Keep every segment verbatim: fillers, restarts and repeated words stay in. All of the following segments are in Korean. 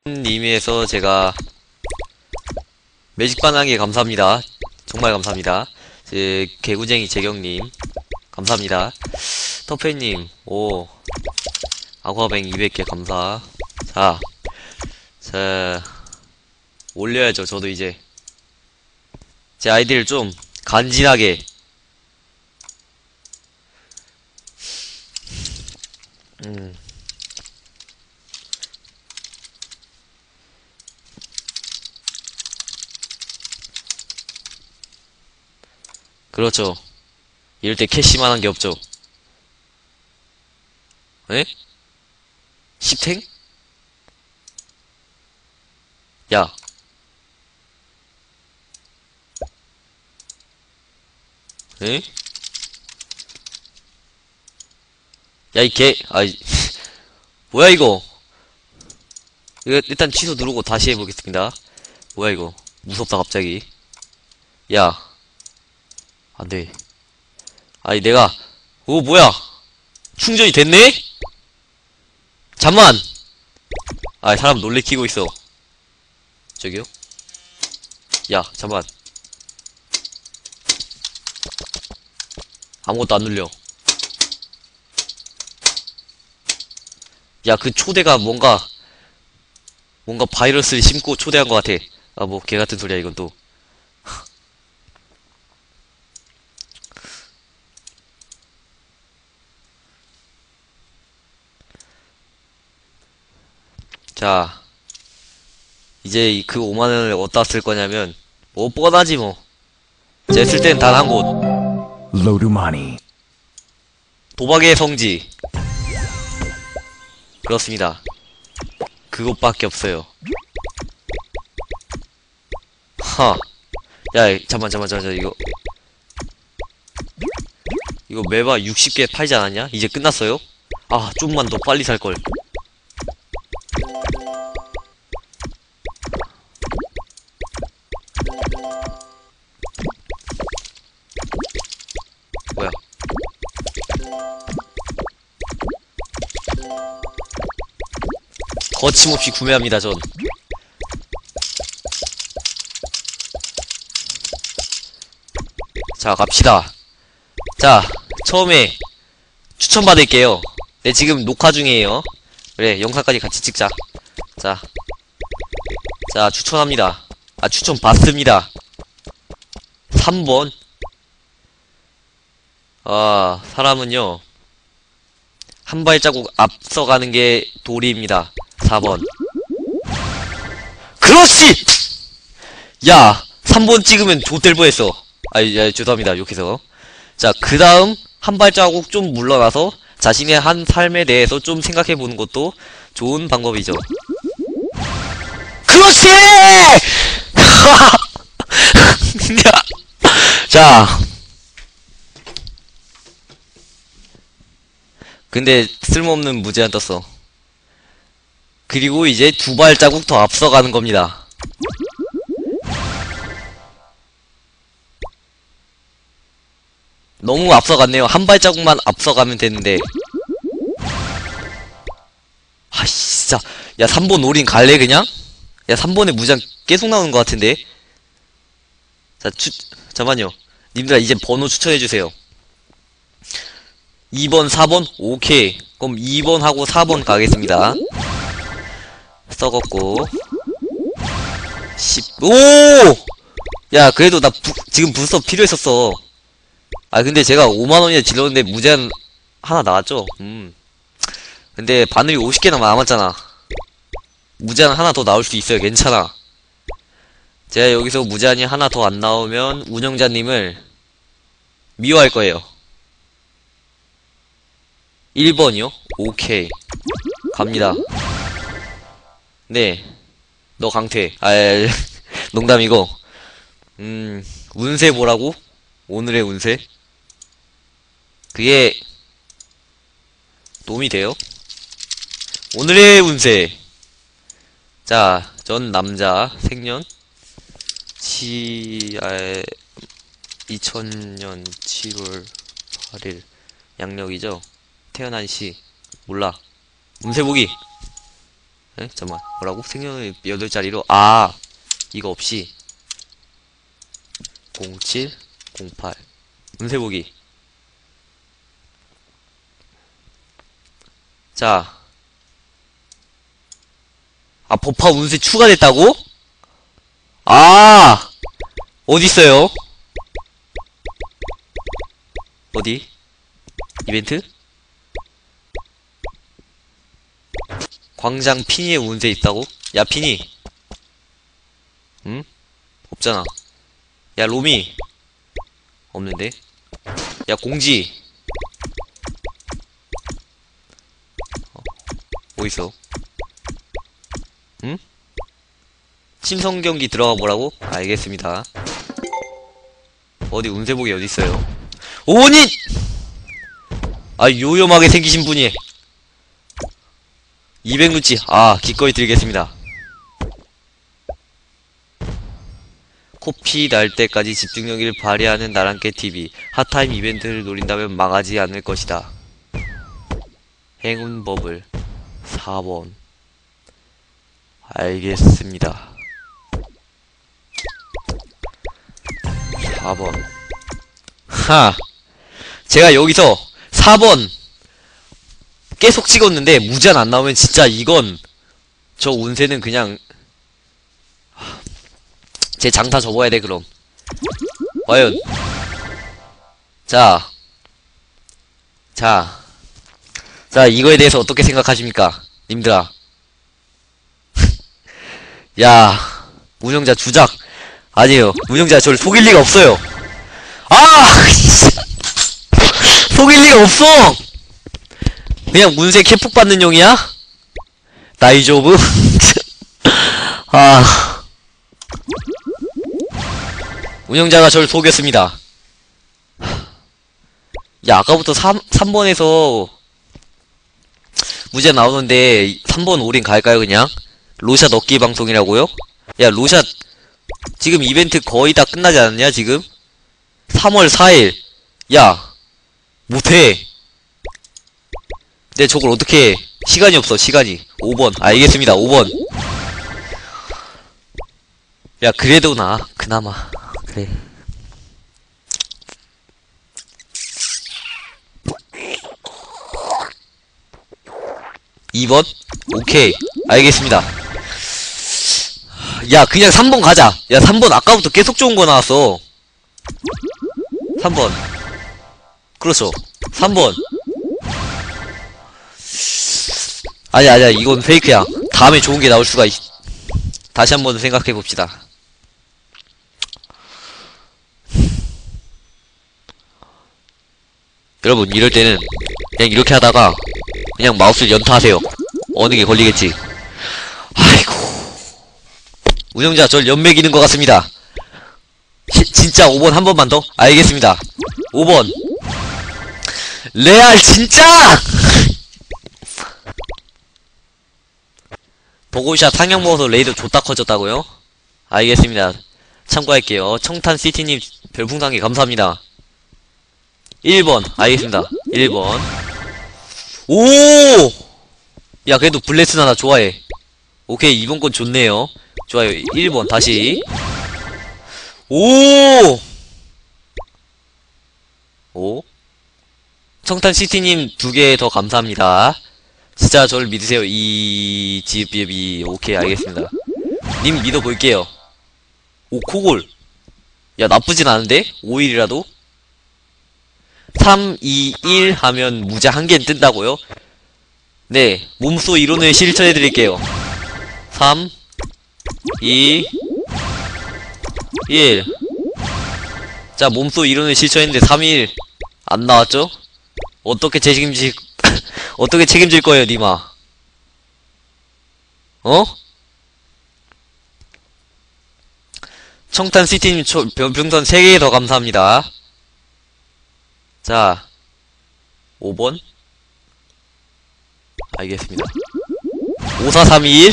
님에서 제가 매직바나나게 감사합니다. 정말 감사합니다. 제 개구쟁이 재경님 감사합니다. 터페님 오 아쿠아뱅 이백 개 감사. 자, 자 올려야죠. 저도 이제 제 아이디를 좀 간지나게 음 그렇죠. 이럴 때 캐시만한 게 없죠. 에? 십탱? 야. 에? 야, 이 개, 아이, 뭐야, 이거? 이거, 일단 취소 누르고 다시 해보겠습니다. 뭐야, 이거? 무섭다, 갑자기. 야. 안 돼. 아니, 내가, 오, 뭐야? 충전이 됐네? 잠만! 아, 사람 놀래키고 있어. 저기요? 야, 잠만. 아무것도 안 눌려. 야, 그 초대가 뭔가, 뭔가 바이러스를 심고 초대한 것 같아. 아, 뭐, 개 같은 소리야, 이건 또. 자, 이제 그 오만 원을 어디다 쓸 거냐면, 뭐, 뻔하지 뭐. 제 쓸 땐 단 한 곳. Load money. 도박의 성지. 그렇습니다. 그것밖에 없어요. 하. 야, 잠만, 잠만, 잠만, 이거. 이거 매바 육십 개 팔지 않았냐? 이제 끝났어요? 아, 좀만 더 빨리 살걸. 뭐야? 거침없이 구매합니다, 전. 자, 갑시다. 자, 처음에 추천받을게요. 네, 지금 녹화 중이에요. 그래, 영상까지 같이 찍자. 자, 자, 추천합니다. 아, 추천 받습니다. 삼 번. 아, 사람은요, 한 발자국 앞서가는 게 도리입니다. 사 번. 그렇지! 야, 삼 번 찍으면 좆될 뻔했어. 아, 야, 죄송합니다. 욕해서. 자, 그 다음, 한 발자국 좀 물러나서 자신의 한 삶에 대해서 좀 생각해보는 것도 좋은 방법이죠. 그렇지! 자. 근데 쓸모없는 무제한 떴어. 그리고 이제 두 발자국 더 앞서가는 겁니다. 너무 앞서갔네요. 한 발자국만 앞서가면 되는데. 아, 진짜. 야, 삼 번 올인 갈래, 그냥? 야, 삼 번에 무장 계속 나오는 것 같은데? 자, 추, 잠깐만요. 님들아, 이제 번호 추천해주세요. 이 번, 사 번? 오케이. 그럼 이 번 하고 사 번 가겠습니다. 썩었고. 십, 오! 야, 그래도 나 부, 지금 부스터 필요했었어. 아, 근데 제가 오만 원이나 질렀는데 무제한 하나 나왔죠? 음. 근데 바늘이 오십 개나 남았잖아. 무제한 하나 더 나올 수 있어요. 괜찮아. 제가 여기서 무제한이 하나 더 안 나오면 운영자님을 미워할 거예요. 일 번이요? 오케이. 갑니다. 네. 너 강퇴. 아, 농담이고. 음, 운세 뭐라고? 오늘의 운세? 그게 도움이 돼요? 오늘의 운세. 자, 전 남자, 생년 치, 아, 이천 년 칠월 팔일 양력이죠? 태어난 시 몰라. 운세 보기. 에? 잠깐만. 뭐라고? 생년월 여덟 자리로? 아, 이거 없이. 공칠, 공팔. 운세 보기. 자. 아, 법화 운세 추가됐다고? 아! 어딨어요? 어디? 이벤트? 광장 피니의 운세 있다고? 야, 피니. 응? 없잖아. 야, 로미. 없는데? 야, 공지. 어, 뭐 있어? 응? 심성 경기 들어가 보라고? 알겠습니다. 어디 운세복이 어딨어요? 오니! 아, 요염하게 생기신 분이. 이백 루치. 아, 기꺼이 드리겠습니다. 코피 날 때까지 집중력을 발휘하는 나랑깨 티비. 핫타임 이벤트를 노린다면 망하지 않을 것이다. 행운 버블. 사 번. 알겠습니다. 사 번. 하! 제가 여기서 사 번 계속 찍었는데 무제한 안 나오면 진짜 이건 저 운세는 그냥 제 장타 접어야 돼. 그럼 과연 자 자 자 이거에 대해서 어떻게 생각하십니까 님들아? 야, 운영자 주작. 아니에요, 운영자 저를 속일 리가 없어요. 아! 속일 리가 없어! 그냥 운세 캐폭 받는 용이야? 나이조브? 아. 운영자가 저를 속였습니다. 야, 아까부터 삼, 삼 번에서 무제 나오는데 삼 번 올인 갈까요, 그냥? 로샷 얻기 방송이라고요? 야, 로샷 지금 이벤트 거의 다 끝나지 않았냐, 지금? 삼월 사일. 야, 못해. 근데 저걸 어떻게 해. 시간이 없어, 시간이. 오 번. 알겠습니다, 오 번. 야, 그래도 나, 그나마. 그래. 이 번? 오케이. 알겠습니다. 야, 그냥 삼 번 가자. 야, 삼 번 아까부터 계속 좋은 거 나왔어. 삼 번. 그렇죠. 삼 번. 아니야, 아니야. 이건 페이크야. 다음에 좋은 게 나올 수가 있... 다시 한 번 생각해 봅시다. 여러분, 이럴 때는 그냥 이렇게 하다가 그냥 마우스를 연타하세요. 어느 게 걸리겠지. 아이고. 운영자, 절 연맥이는 것 같습니다. 시, 진짜 오 번 한 번만 더? 알겠습니다. 오 번. 레알, 진짜! 보고샷 상향 먹어서 레이더 줬다 커졌다고요? 알겠습니다. 참고할게요. 청탄시티님 별풍상기 감사합니다. 일 번. 알겠습니다. 일 번. 오! 야, 그래도 블레스나 나 좋아해. 오케이, 이번 건 좋네요. 좋아요. 일 번 다시. 오! 오? 청탄시티님 두 개 더 감사합니다. 진짜 저를 믿으세요. 이, 지, 비, 비. 오케이, 알겠습니다. 님 믿어볼게요. 오, 코골. 야, 나쁘진 않은데? 오 일이라도? 삼, 이, 일 하면 무자 한 개는 뜬다고요? 네, 몸소 이론을 실천해드릴게요. 삼, 이, 일. 자, 몸소 이론을 실천했는데 삼, 일. 안 나왔죠? 어떻게 책임질, 어떻게 책임질 거예요, 니마? 어? 청탄시티님 병선 세 개 더 감사합니다. 자, 오 번. 알겠습니다. 오, 사, 삼, 이, 일.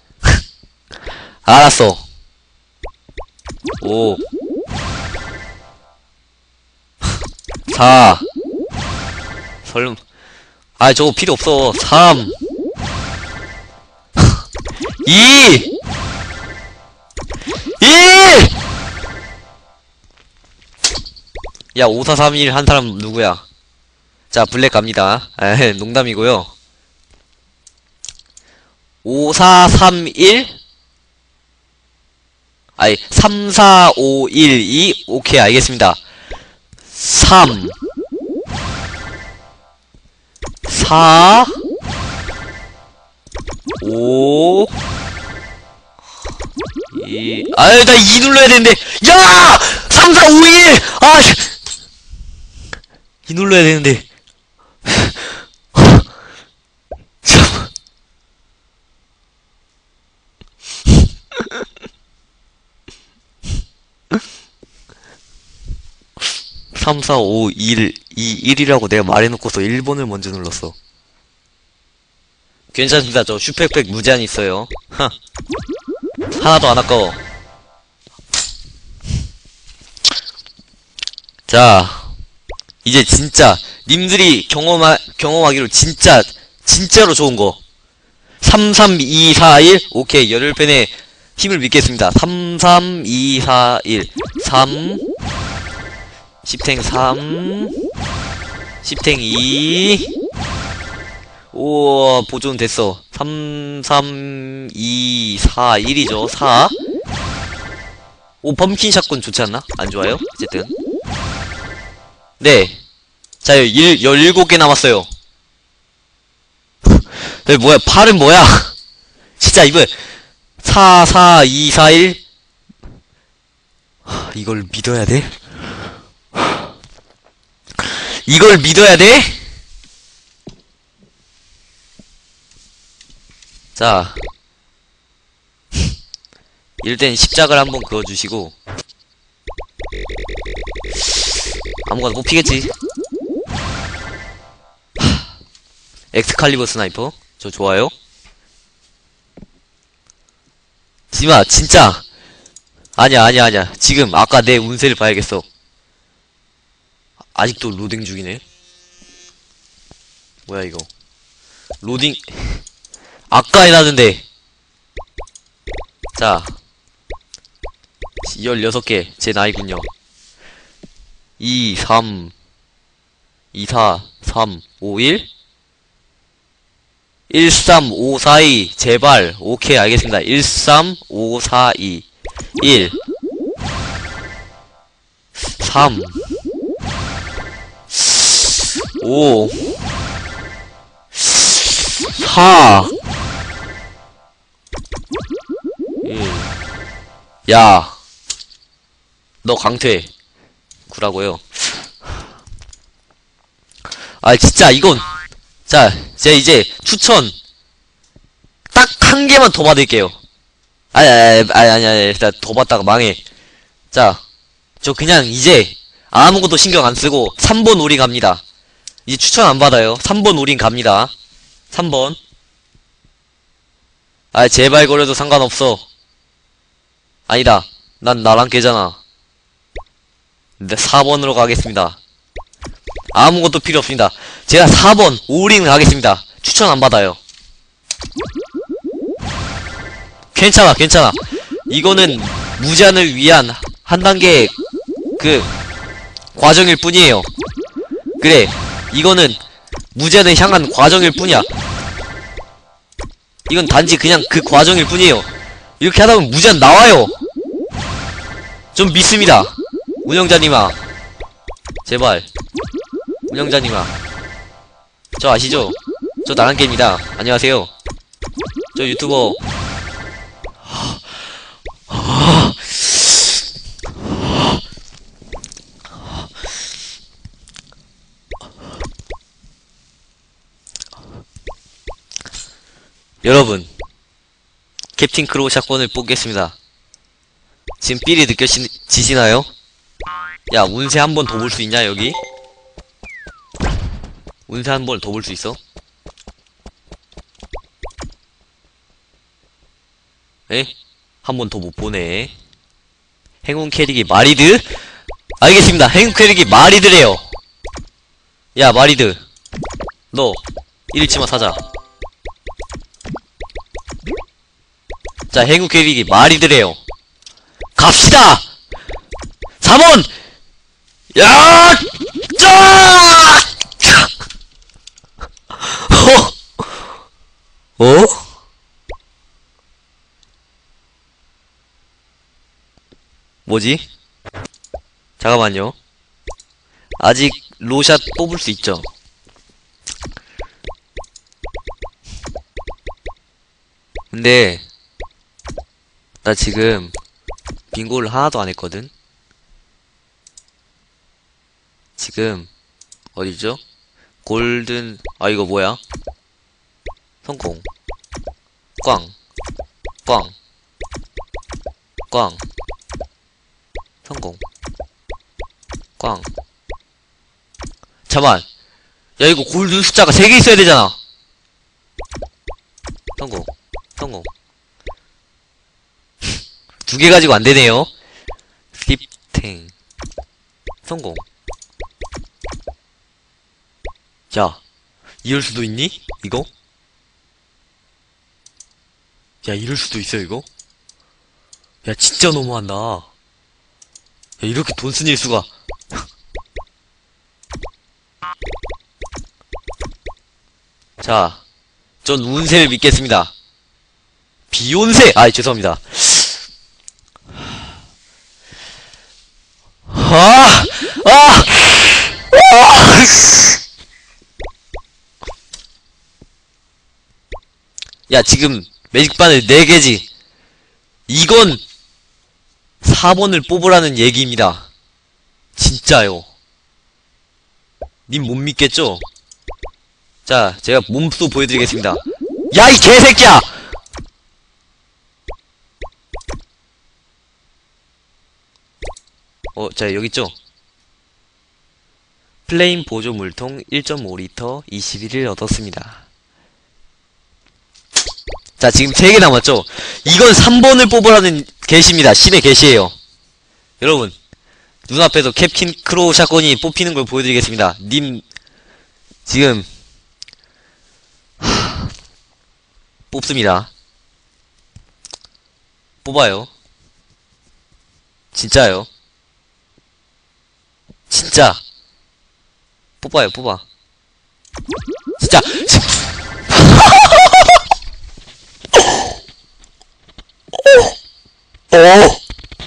알았어. 오. 사. 설마. 아, 저거 필요 없어. 삼. 이! 일! 야, 오사삼일 한 사람 누구야? 자, 블랙 갑니다. 에, 농담이고요. 오사삼일? 아니, 삼사오일이? 오케이, 알겠습니다. 삼, 사, 오, 이, 아유, 나 이 눌러야 되는데! 야! 삼, 사, 오, 일! 아! 이 눌러야 되는데. 잠깐만. 삼, 사, 오, 일, 이, 일이라고 내가 말해놓고서 일 번을 먼저 눌렀어. 괜찮습니다. 저 슈퍼백 무제한 있어요. 하. 하나도 안 아까워. 자, 이제 진짜 님들이 경험하, 경험하기로 진짜 진짜로 좋은 거. 삼, 삼, 이, 사, 일. 오케이, 열흘팬의 힘을 믿겠습니다. 삼, 삼, 이, 사, 일. 삼, 십탱 삼, 십탱 이. 오, 보존 됐어. 삼, 삼, 이, 사, 일이죠. 사. 오, 펌킨 샷건 좋지 않나? 안 좋아요? 어쨌든. 네. 자, 일, 열일곱 개 남았어요. 네, 뭐야, 팔은 뭐야? 진짜 이거, 사, 사, 이, 사, 일? 이걸 믿어야 돼? 이걸 믿어야 돼? 자. 일단 십작을 한번 그어주시고. 아무거나 뽑히겠지. 엑스칼리버 스나이퍼 저 좋아요. 지마 진짜 아니야 아니야 아니야. 지금 아까 내 운세를 봐야겠어. 아직도 로딩 중이네. 뭐야 이거. 로딩 아까 해놨는데. 자, 열여섯 개 제 나이군요. 이, 삼, 이, 사, 삼, 오, 일 일, 삼, 오, 사, 이 제발. 오케이 알겠습니다. 일, 삼, 오, 사, 이 일, 삼, 오, 사, 일. 야, 너 강퇴 구라고요. 아 진짜 이건. 자, 제가 이제 추천 딱 한 개만 더 받을게요. 아니 아니 아니 아니 아니 일단 더 받다가 망해. 자, 저 그냥 이제 아무것도 신경 안 쓰고 삼 번 올인 갑니다. 이제 추천 안 받아요. 삼 번 올인 갑니다. 삼 번. 아 제발 거려도 상관없어. 아니다. 난 나랑 깨잖아. 근데 사 번으로 가겠습니다. 아무것도 필요 없습니다. 제가 사 번 올인 가겠습니다. 추천 안 받아요. 괜찮아 괜찮아. 이거는 무제한을 위한 한 단계 그 과정일 뿐이에요. 그래, 이거는 무제한을 향한 과정일 뿐이야. 이건 단지 그냥 그 과정일 뿐이에요. 이렇게 하다보면 무제한 나와요. 좀 믿습니다. 운영자님아 제발. 운영자님아 저 아시죠? 저 나랑깨입니다. 안녕하세요. 저 유튜버. 여러분, 캡틴 크로우 샷건을 뽑겠습니다. 지금 삘이 느껴지시나요? 야, 운세 한 번 더 볼 수 있냐 여기? 운세 한 번 더 볼 수 있어? 에? 한 번 더 못 보네. 행운 캐릭이 마리드? 알겠습니다. 행운 캐릭이 마리드래요. 야, 마리드. 너, 일일치마 사자. 자, 행운 캐릭이 말이드래요. 갑시다! 삼 번! 야! 짜! 어? 어? 뭐지? 잠깐만요. 아직 로샷 뽑을 수 있죠? 근데 나 지금 빙고를 하나도 안 했거든? 지금 어디죠? 골든 아 이거 뭐야? 성공 꽝 꽝 꽝 성공 꽝 잠만 야 이거 골든 숫자가 세 개 있어야 되잖아 성공 성공 두 개 가지고 안 되네요. 스킵탱 성공. 야, 이럴 수도 있니? 이거? 야, 이럴 수도 있어 이거? 야, 진짜 너무한다. 야, 이렇게 돈 쓴 일수가. 자, 전 운세를 믿겠습니다. 비욘세! 아, 죄송합니다. 아! 아! 아! 야, 지금 매직바늘 네 개지. 이건 사 번을 뽑으라는 얘기입니다. 진짜요. 님 못 믿겠죠? 자, 제가 몸소 보여드리겠습니다. 야, 이 개새끼야! 어, 자, 여기 있죠? 플레인 보조 물통 일 점 오 리터 이십일 일 얻었습니다. 자, 지금 세 개 남았죠? 이건 삼 번을 뽑으라는 게시입니다. 신의 게시예요. 여러분, 눈앞에서 캡틴 크로우 샷건이 뽑히는 걸 보여드리겠습니다. 님, 지금, 하... 뽑습니다. 뽑아요. 진짜요. 진짜. 뽑아요, 뽑아. 진짜. 어.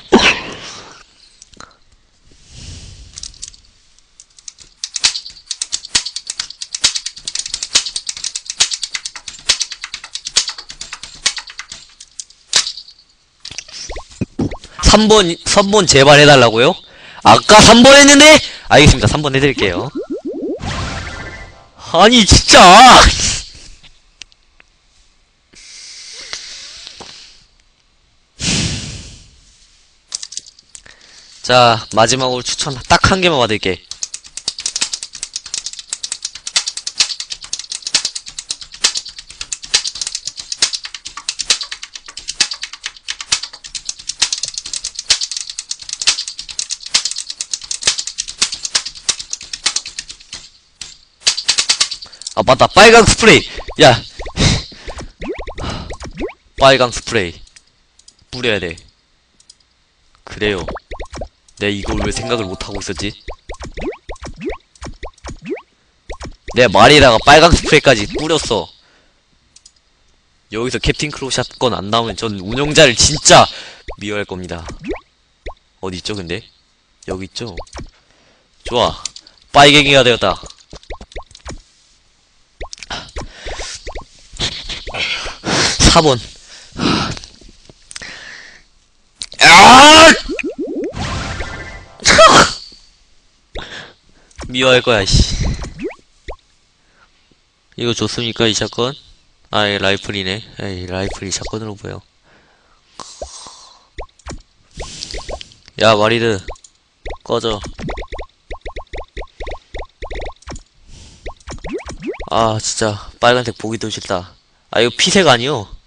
삼 번, 삼 번 제발 해달라고요? 아까 삼 번 했는데? 알겠습니다. 삼 번 해드릴게요. 아니, 진짜! 자, 마지막으로 추천 딱 한 개만 받을게. 아, 맞다. 빨강 스프레이. 야. 빨강 스프레이. 뿌려야 돼. 그래요. 내가 이걸 왜 생각을 못하고 있었지? 내가 말에다가 빨강 스프레이까지 뿌렸어. 여기서 캡틴 크로우 샷건 안 나오면 전 운영자를 진짜 미워할 겁니다. 어디 있죠, 근데? 여기 있죠? 좋아. 빨갱이가 되었다. 사 번. 아! 미워할 거야, 씨. 이거 좋습니까, 이 샷건? 아, 이 라이플이네. 에이, 라이플이 샷건으로 보여. 야, 마리드. 꺼져. 아, 진짜. 빨간색 보기도 싫다. 아, 이거 피색 아니요?